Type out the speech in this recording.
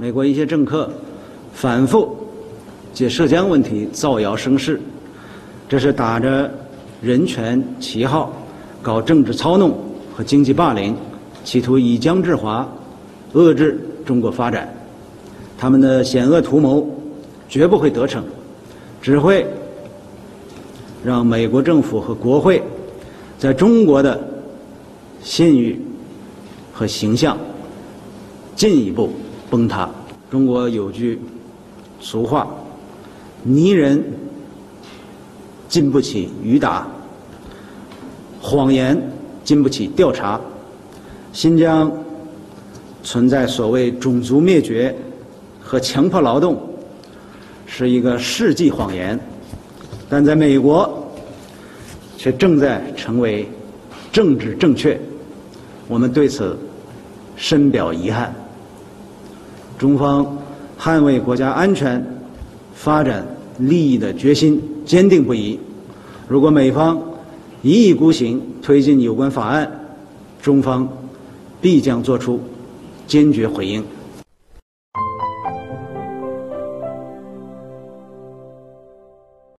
美国一些政客反复借涉疆问题造谣生事，这是打着人权旗号搞政治操弄和经济霸凌，企图以疆制华，遏制中国发展。他们的险恶图谋绝不会得逞，只会让美国政府和国会在中国的信誉和形象进一步崩塌。中国有句俗话：泥人经不起雨打，谎言经不起调查。新疆存在所谓种族灭绝和强迫劳动，是一个世纪谎言，但在美国却正在成为政治正确。我们对此深表遗憾。中方捍卫国家安全、发展利益的决心坚定不移。如果美方一意孤行推进有关法案，中方必将作出坚决回应。